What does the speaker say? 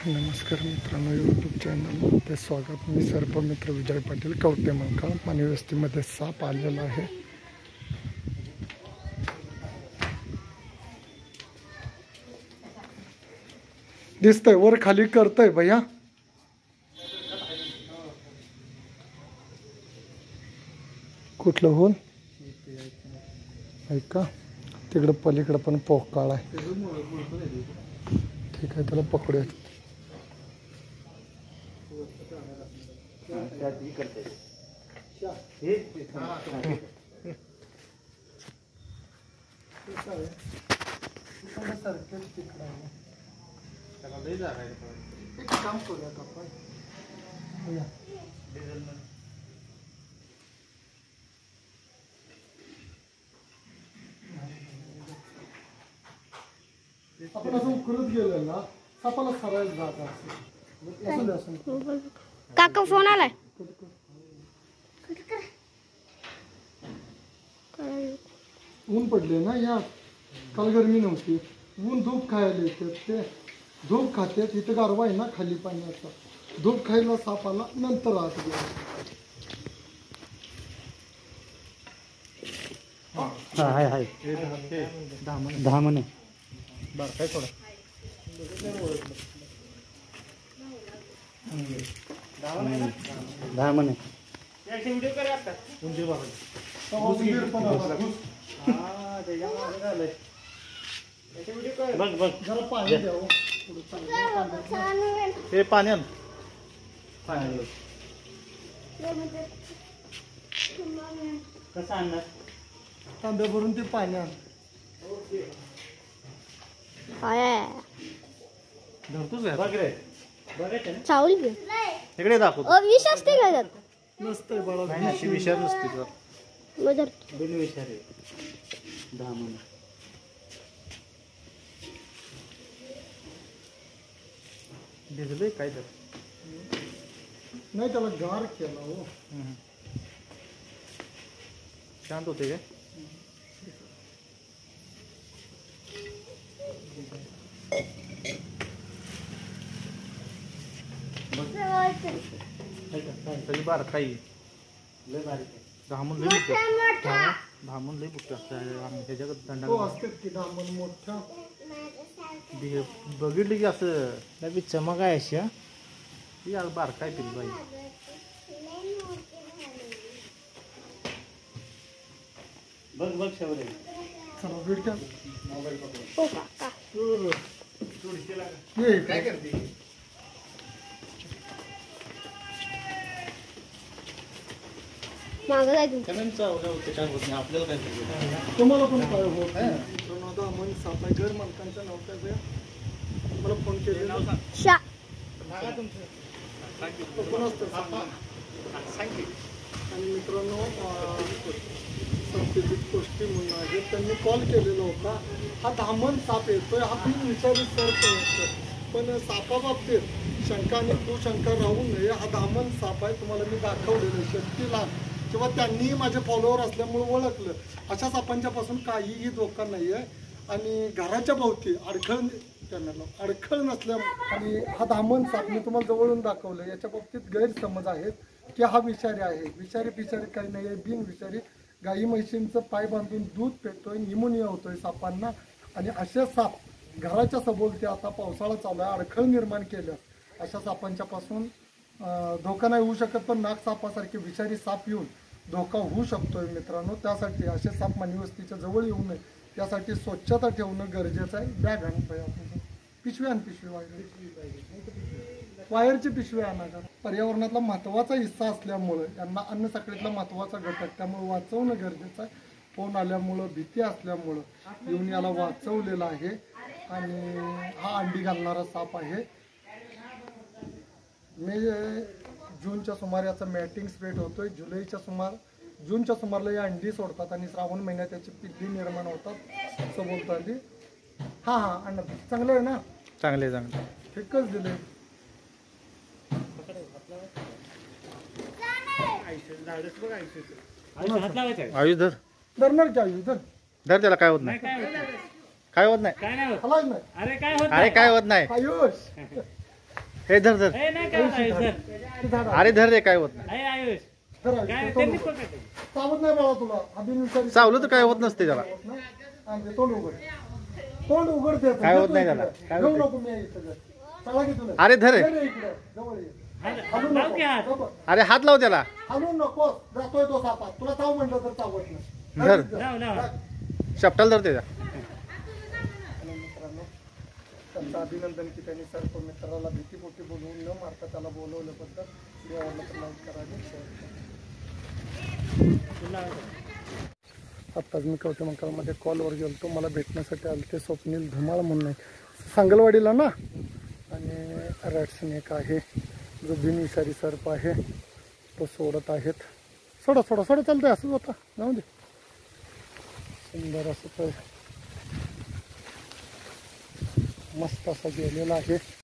नमस्कार मित्रांनो, यूट्यूब चॅनलमध्ये स्वागत. मी सर्पमित्र विजय पाटील कवटे मंका. पाणी वस्तीमध्ये साप आलेला आहे. दिसतंय, वर खाली करतंय भैया. कुठलं होल ऐका, तिकडं पलीकडं पण पोकाळ आहे. ठीक आहे, त्याला पकडूया. काम करूयात आपण. आपण असं उकरत गेलं ना, सापाला सरायला जात असं. काका फोन आलाय. ऊन पडले ना यात, काल गरमी नव्हती. ऊन धूप खायला येतात, ते धूप खातात. इथं गारवा आहे ना खाली पाण्याचा. धूप खायला साप आला, नंतर आत गेला. हाय हाय दहा म्हणे बरं काय थोडं दहा म्हणे बघ बघ जरा पाणी द्यावं. ते पाण्यात कसं आणणार तांब्या भरून ते पाण्यात धरतोच बघ रे. चावली की इकडे दाखव. विष असते का त्यात? नसतंय बाळा, नाही विषार नसते तर मदर बिन विषार आहे. दहा म्हणे भिजलंय काय तर नाही, त्याला गार केला हो. शांत होते काय. सगळी बार काही लय बारीक आहे. धामून लय बुकतात, धामून लय बुकतात. ह्याच्याकडे दंडा असतात की डामन मोठा. बघितलं की असं चमक आहे अशी. ही बार काय पिली बाई. बघ बघ शेवटे चला वेट घ्या. हो काका काय करते मागं जाय तू. आपल्याला काय तुम्हाला पण काय होत नाही. माझा अमन साप आहे. घर मालकांचं नाव काय बघा. मला फोन केलेला शा कोण असतं आणि मित्रांनो सांस्कृतिक गोष्टी म्हणून आहे. त्यांनी कॉल केलेला होता. हा धामण साप येतोय, हा बिन विचारी सर्प येतो. पण सापाबाबतीत शंका आणि कुशंका राहू नये. हा धामण साप आहे, तुम्हाला मी दाखवलेलं शेतीला किंवा त्यांनीही माझे फॉलोअर असल्यामुळे ओळखलं. अशा सापांच्यापासून काहीही धोका नाही आहे. आणि घराच्या भोवती अडखळ नसल्या आणि हा धामण साप मी तुम्हाला जवळून दाखवलं. याच्या बाबतीत गैरसमज आहेत की हा विषारी आहे. विषारी पिषारी काही नाही आहे, बिन विषारी. गाई म्हशींचं पाय बांधून दूध पेटतोय, निमोनिया होतोय सापांना. आणि असे साप घराच्या सभोवती आता पावसाळा चालू आहे, अडखळ निर्माण केलं. अशा सापांच्या पासून धोका नाही होऊ शकत, पण नागसापासारखे विषारी साप येऊन धोका होऊ शकतोय मित्रांनो. त्यासाठी असे साप मानवस्तीच्या जवळ येऊ नये, त्यासाठी स्वच्छता ठेवणं गरजेचं आहे. बॅग आणून पाहिजे, पिशवी आण, पिशवी वायरची पिशवी आणा. पर्यावरणातला महत्त्वाचा हिस्सा असल्यामुळं यांना अन्न साखळीतला महत्त्वाचा घटक, त्यामुळे वाचवणं गरजेचं आहे. फोन आल्यामुळं, भीती असल्यामुळं येऊन याला वाचवलेलं आहे. आणि हा अंडी घालणारा साप आहे. मे जूनच्या सुमारे याचा मॅटिंग स्प्रेड होतोय. जूनच्या सुमारला या अंडी सोडतात आणि श्रावण महिन्यात त्याची पिल्ली निर्माण होतात असं बोलतात. हा हा अंडा चांगलं आहे ना. चांगले चांगले ठीकच दिले. आयुष धर धरणार की आयुष धर. धर त्याला काय होत नाही. काय होत नाही. हलाच नाही. अरे काय होत नाही. आयुष हे धर धर अरे धर रे काय होत नाही चावत नाही बाबा तुला हा बिन विषारी चावलं तर काय होत नसते त्याला आणि तोंड उघड तोंड उघडते काय होत नाही त्याला काय घेऊ होत नको मी इथं चला की तुला अरे धर रे. इकडे जवळ ये हलू नको अरे हात लाव त्याला हलू नको जातोय तो सापा तुला चाव म्हटलं तर चावत नाही धर शपटाल धर त्याच्या आणि मित्रांनो त्यांचं अभिनंदन की त्यांनी सर्व मित्राला भीतीपोटी बोलवून न मारता त्याला बोलवल्याबद्दल देवाला तर लाईक करावी शेअर आत्ताच मी कवटेमंकाळमध्ये कॉलवर गेलो तो मला भेटण्यासाठी आले ते स्वप्नील धुमाळ म्हणून आहे सांगलवाडीला ना आणि रॅटसन एक आहे जो बिनविषारी सर्प आहे तो सोडत आहेत सोडा सोडा सोडा चालतंय असंच होता जाऊ दे सुंदर असं तर मस्त असा गेलेला आहे